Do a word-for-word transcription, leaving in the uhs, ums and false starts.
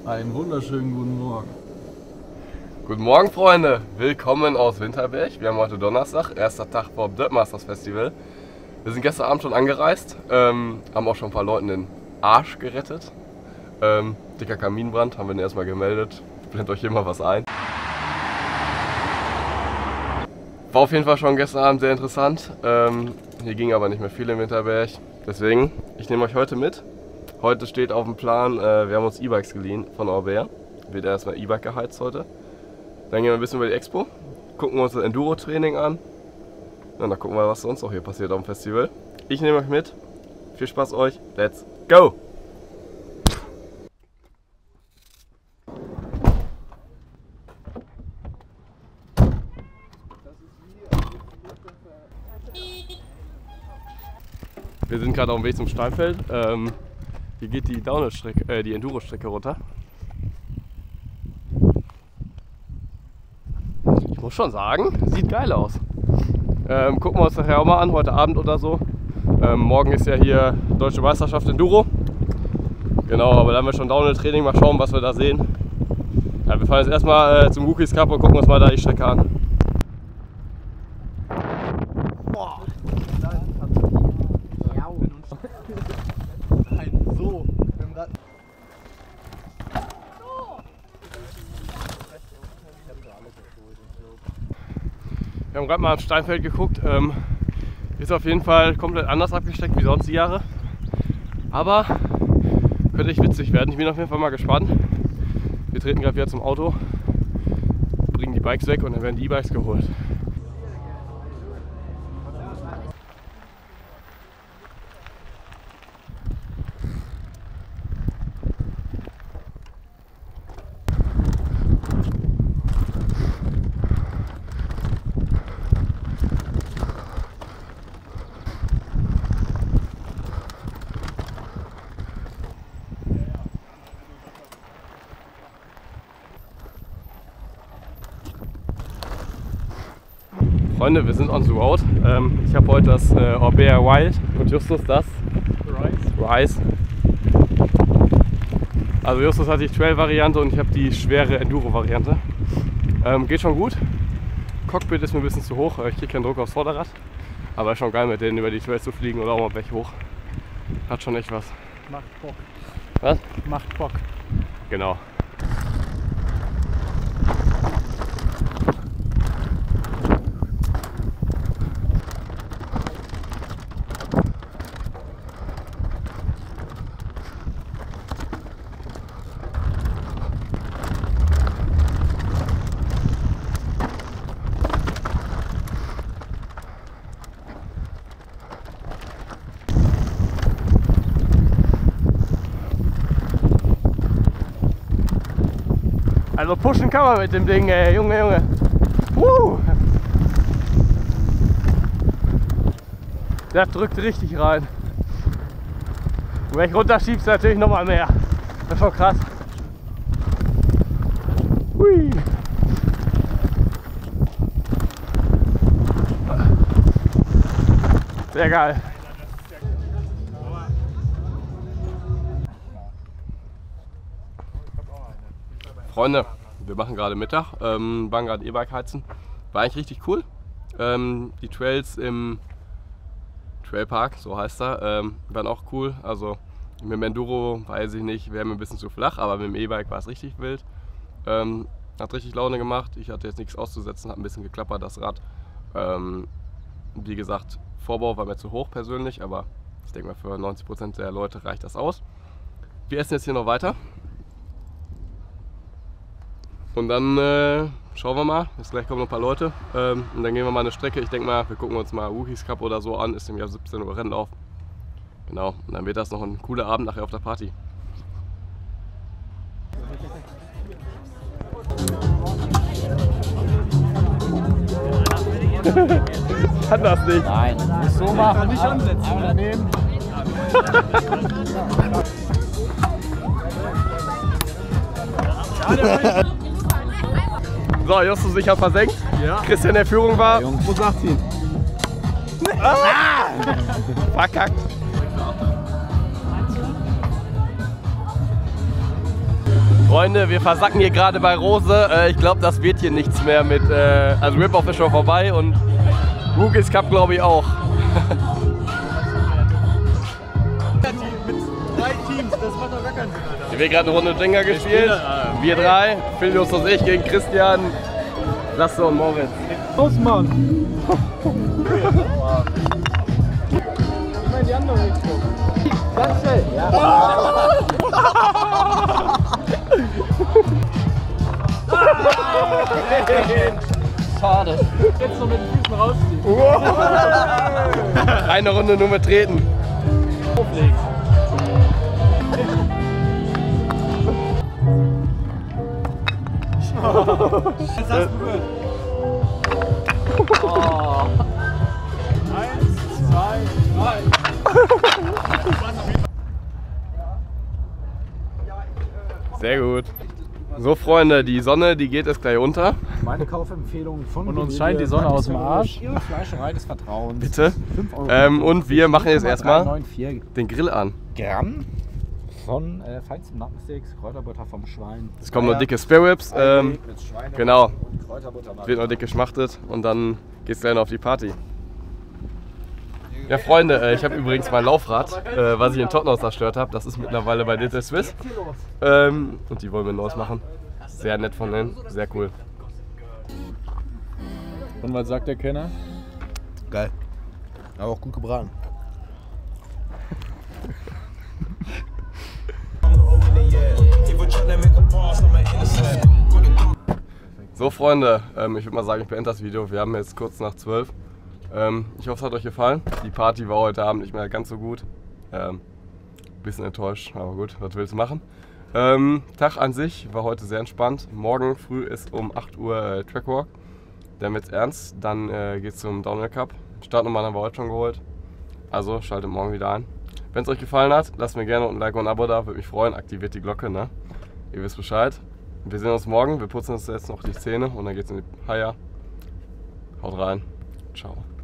Einen wunderschönen guten Morgen. Guten Morgen, Freunde! Willkommen aus Winterberg. Wir haben heute Donnerstag, erster Tag vor dem Dirt Masters Festival. Wir sind gestern Abend schon angereist, ähm, haben auch schon ein paar Leuten den Arsch gerettet. Ähm, dicker Kaminbrand, haben wir den erstmal gemeldet. Blendet euch hier mal was ein. War auf jeden Fall schon gestern Abend sehr interessant. Ähm, hier ging aber nicht mehr viel im Winterberg. Deswegen, ich nehme euch heute mit. Heute steht auf dem Plan, äh, wir haben uns E-Bikes geliehen von Orbea. Wird erstmal E-Bike geheizt heute. Dann gehen wir ein bisschen über die Expo, gucken uns das Enduro-Training an. Und dann gucken wir, was sonst noch hier passiert auf dem Festival. Ich nehme euch mit. Viel Spaß euch. Let's go! Wir sind gerade auf dem Weg zum Steinfeld. Ähm, hier geht die Downhill-Strecke, äh, die Enduro-Strecke runter. Ich muss schon sagen, sieht geil aus. Ähm, gucken wir uns nachher auch mal an, heute Abend oder so. Ähm, morgen ist ja hier Deutsche Meisterschaft Enduro. Genau, aber da haben wir schon Downhill-Training. Mal schauen, was wir da sehen. Ja, wir fahren jetzt erstmal äh, zum Rookies Cup und gucken uns mal da die Strecke an. Boah. So. Wir haben gerade mal am Steinfeld geguckt. Ähm, ist auf jeden Fall komplett anders abgesteckt wie sonst die Jahre. Aber könnte echt witzig werden. Ich bin auf jeden Fall mal gespannt. Wir treten gerade wieder zum Auto, bringen die Bikes weg und dann werden die E-Bikes geholt. Freunde, wir sind on the road. Ähm, ich habe heute das äh, Orbea Wild und Justus das Rise. Rise. Also Justus hat die Trail-Variante und ich habe die schwere Enduro-Variante. Ähm, geht schon gut. Cockpit ist mir ein bisschen zu hoch, ich kriege keinen Druck aufs Vorderrad. Aber ist schon geil, mit denen über die Trails zu fliegen oder auch mal Berg hoch. Hat schon echt was. Macht Bock. Was? Macht Bock. Genau. Also pushen kann man mit dem Ding, ey, Junge, Junge. Uh. Der drückt richtig rein. Und wenn ich runterschiebst, natürlich noch mal mehr. Das ist schon krass. Hui. Sehr geil. Freunde, wir machen gerade Mittag, ähm, waren gerade E-Bike heizen. War eigentlich richtig cool. Ähm, die Trails im Trailpark, so heißt er, ähm, waren auch cool. Also mit dem Enduro weiß ich nicht, wäre mir ein bisschen zu flach, aber mit dem E-Bike war es richtig wild. Ähm, hat richtig Laune gemacht. Ich hatte jetzt nichts auszusetzen, hat ein bisschen geklappert, das Rad. Ähm, wie gesagt, Vorbau war mir zu hoch persönlich, aber ich denke mal für neunzig Prozent der Leute reicht das aus. Wir essen jetzt hier noch weiter. Und dann äh, schauen wir mal, jetzt gleich kommen noch ein paar Leute ähm, und dann gehen wir mal eine Strecke. Ich denke mal, wir gucken uns mal Rookies Cup oder so an, ist nämlich ab siebzehn Uhr Rennlauf. Genau, und dann wird das noch ein cooler Abend nachher auf der Party. Kann das nicht? Nein. Nicht so machen, nicht ansetzen. Aber daneben. So, Justus sich hat versenkt. Ja. Christian der Führung war. Ja, muss nachziehen. Ah! Verkackt. Freunde, wir versacken hier gerade bei Rose. Äh, ich glaube, das wird hier nichts mehr mit. Äh, also Rip-Off ist schon vorbei und Rookies Cup glaube ich auch. Mit drei Teams, das macht doch gar keinen Sinn, Alter. Hier wird gerade eine Runde Jenga gespielt. Wir drei, Philius und ich gegen Christian, Lasse und Moritz. Los, Mann! Ich meine die andere Richtung. Ganz schnell! Ja. Schade. Jetzt noch mit den Füßen rausziehen. Eine Runde nur mit Treten. Auflegen. Jetzt hast du gehört. Oh. Eins, zwei, drei. Sehr gut. So Freunde, die Sonne, die geht jetzt gleich unter. Meine Kaufempfehlung von Und uns scheint die Sonne aus dem Arsch. Ihre Fleischerei des Vertrauens. Bitte. fünf Euro. Ähm, und wir machen jetzt erstmal neun vier den Grill an. Gramm von äh, feinstem Nackensteaks, Kräuterbutter vom Schwein. Es kommen nur dicke Spare Ribs. Ähm, mit Schweinebutter genau. und Kräuterbutter. wird noch dick geschmachtet und dann geht's gleich noch auf die Party. Ja Freunde, äh, ich habe übrigens mein Laufrad, äh, was ich in Tottenham zerstört habe. Das ist mittlerweile bei Digital Swiss. Ähm, und die wollen wir neues machen. Sehr nett von denen, sehr cool. Und was sagt der Kenner? Geil. Aber auch gut gebraten. So Freunde, ähm, ich würde mal sagen, ich beende das Video. Wir haben jetzt kurz nach zwölf. Ähm, ich hoffe, es hat euch gefallen. Die Party war heute Abend nicht mehr ganz so gut. Ähm, bisschen enttäuscht, aber gut, was willst du machen? Ähm, Tag an sich war heute sehr entspannt. Morgen früh ist um acht Uhr äh, Trackwalk. Dann wird's ernst. Dann äh, geht's zum Downhill Cup. Startnummer haben wir heute schon geholt. Also schaltet morgen wieder ein. Wenn es euch gefallen hat, lasst mir gerne ein Like und ein Abo da. Würde mich freuen. Aktiviert die Glocke, ne? Ihr wisst Bescheid. Wir sehen uns morgen. Wir putzen uns jetzt noch die Zähne und dann geht's in die Haia. Haut rein. Ciao.